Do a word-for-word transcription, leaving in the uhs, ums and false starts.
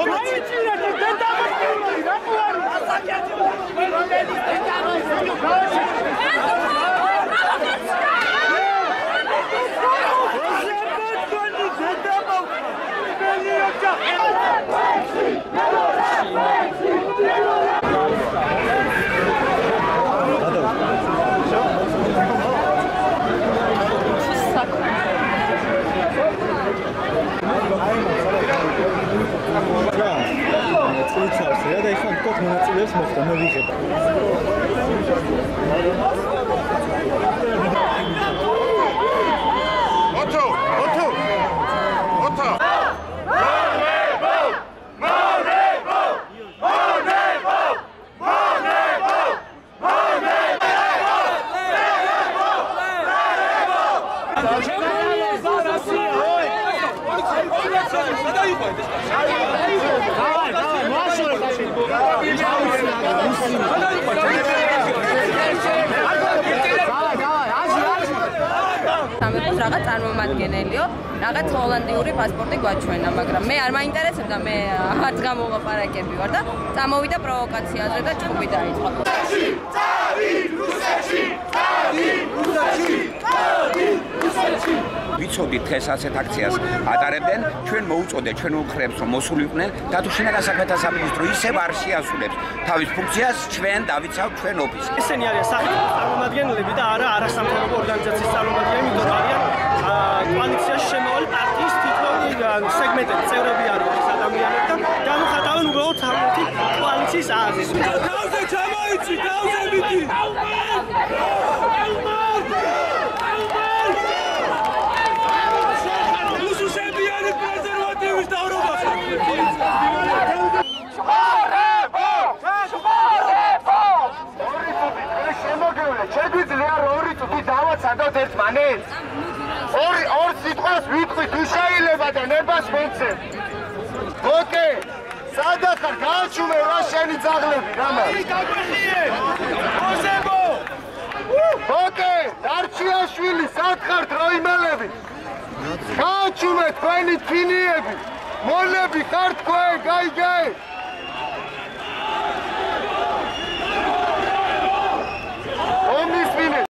რაღაც წარმომადგენელიო, რაღაც ჰოლანდიური პასპორტი გვაჩვენა, მაგრამ მე არ მაინტერესებდა, მე არც გამოვაპარაკები ვარ და წამოვიდა პროვოკაციაზე და ჭუბი დაიწყო. ვიცოდით დღეს ასეთ აქციას ატარებდნენ, ჩვენ მოუწოდეთ ჩვენ უხრებს რომ მოსულიყვნენ და თუ შინაგან საქმეთა სამინისტრო ისევ არ შეასრულებს თავის ფუნქციას, ჩვენ დავიცავთ ჩვენ ოფისს. ესენი არიან სახელმწიფო წარმომადგენლები და არა არასამთავრობო ორგანიზაციის წარმომადგენლები, იმიტომ რომ არიან კოალიციაში შემავალი პარტიის თითოეული სეგმენტების წევრები არიან ეს ადამიანები და გამოხატავენ უბრალოდ სამართი კოალიციის აზრს. თავზე ჩამოიცი, თავზე მიდი. შეგვიძლია ორი წუთი დავაცადოთ ერთმანეთს? ორი ორ სიტყვას ვიტყვით, თუ შეიძლება და ნებას მოცემ. ოკე, სადაც ხარ გააჩუმე რა შენი ძაღლები, რამა? ოზებო! ოკე, დარჩიაშვილი, სად ხართ როიმალები? გააჩუმე თქვენი ფინიები, მონები ხართ თქვენ, გაიგე?